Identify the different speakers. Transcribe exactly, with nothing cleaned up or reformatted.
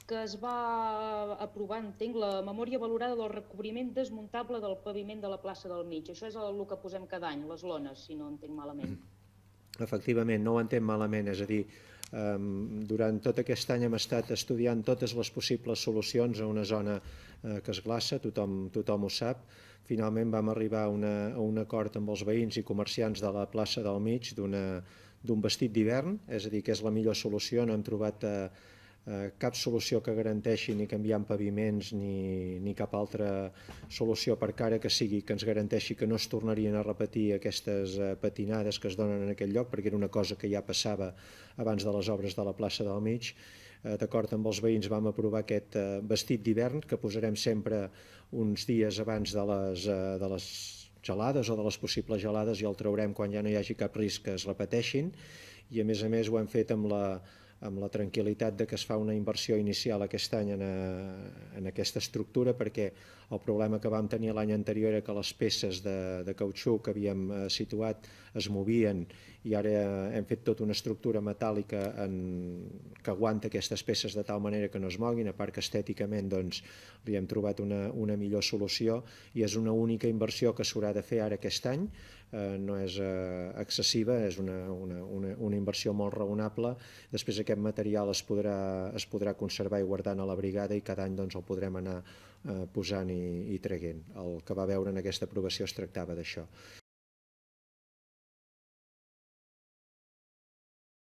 Speaker 1: que es va aprovar, entenc, la memòria valorada del recobriment desmuntable del paviment de la plaça del Mig. Això és el que posem cada any, les lones, si no entenc malament.
Speaker 2: Efectivament, no ho entenc malament, és a dir, eh, durant tot aquest any hem estat estudiant totes les possibles solucions a una zona eh, que es glaça, tothom, tothom ho sap. Finalment vam arribar a, una, a un acord amb els veïns i comerciants de la plaça del Mig d'un vestit d'hivern, és a dir, que és la millor solució. No hem trobat eh, eh, cap solució que garanteixi ni canviant paviments ni, ni cap altra solució per cara que sigui que ens garanteixi que no es tornarien a repetir aquestes eh, patinades que es donen en aquell lloc, perquè era una cosa que ja passava abans de les obres de la plaça del Mig. Eh, D'acord amb els veïns vam aprovar aquest eh, vestit d'hivern que posarem sempre uns dies abans de les, eh, de les gelades o de les possibles gelades, i el traurem quan ja no hi hagi cap risc que es repeteixin, i a més a més ho hem fet amb la amb la tranquil·litat de que es fa una inversió inicial aquest any en, a, en aquesta estructura, perquè el problema que vam tenir l'any anterior era que les peces de, de cautxú que havíem eh, situat es movien, i ara hem fet tota una estructura metàl·lica en, que aguanta aquestes peces de tal manera que no es moguin, a part que estèticament doncs, li hem trobat una, una millor solució, i és una única inversió que s'haurà de fer ara aquest any. Eh, no és eh, excessiva, és una, una, una, una inversió molt raonable. Després aquest material es podrà, es podrà conservar i guardar a la brigada, i cada any doncs, el podrem anar eh, posant i, i traient. El que va veure en aquesta aprovació es tractava d'això.